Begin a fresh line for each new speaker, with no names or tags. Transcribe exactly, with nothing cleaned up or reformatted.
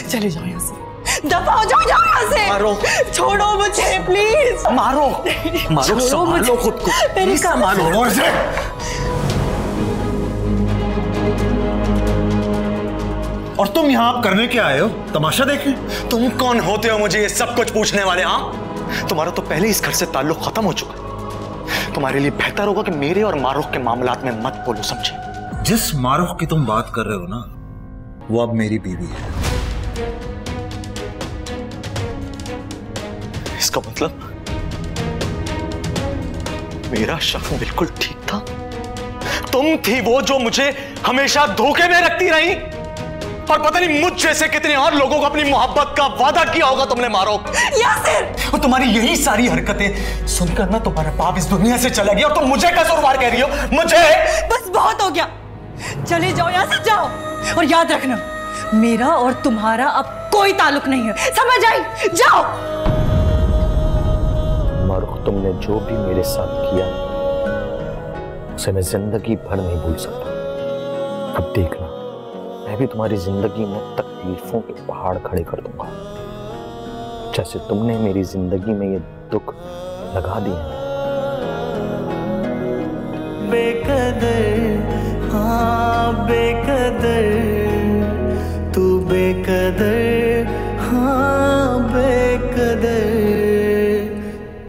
चले जाओ यहाँ से, दफा हो जाओ, जाओ यहाँ से।
मारो,
छोड़ो मुझे प्लीज।
मारो मारो, संभालो खुद को,
मेरी
मारो।
और तुम यहाँ करने क्या आए हो? तमाशा देखें?
तुम कौन होते हो मुझे ये सब कुछ पूछने वाले? हाँ, तुम्हारा तो पहले इस घर से ताल्लुक खत्म हो चुका है। तुम्हारे लिए बेहतर होगा कि मेरे और मारूख के मामलात में मत बोलो, समझे?
जिस मारूख की तुम बात कर रहे हो ना, वो अब मेरी बीवी है।
इसका मतलब मेरा शक बिल्कुल ठीक था। तुम थी वो जो मुझे हमेशा धोखे में रखती रही, और पता नहीं मुझ जैसे कितने और लोगों को अपनी मोहब्बत का वादा किया होगा तुमने। मारो
यासिर,
और तुम्हारी यही सारी हरकतें सुनकर ना तुम्हारा बाप इस दुनिया से चला गया, और तुम मुझे कसूरवार कह रही हो? मुझे?
बस बहुत हो गया, चले जाओ यहाँ से, जाओ। और याद रखना, मेरा और तुम्हारा अब कोई ताल्लुक नहीं है, समझ आई? जाओ।
मारूख, तुमने जो भी मेरे साथ किया उसे मैं जिंदगी भर नहीं भूल सकता। अब देखना, मैं भी तुम्हारी जिंदगी में तकलीफों के पहाड़ खड़े कर दूंगा, जैसे तुमने मेरी जिंदगी में ये दुख लगा दिए हैं। बेकदर